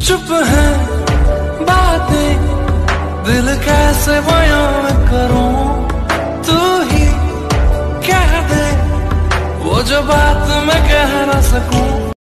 चुप है बातें, दिल कैसे बयां करूं, तू ही कह दे वो जो बात मैं कह ना सकूं।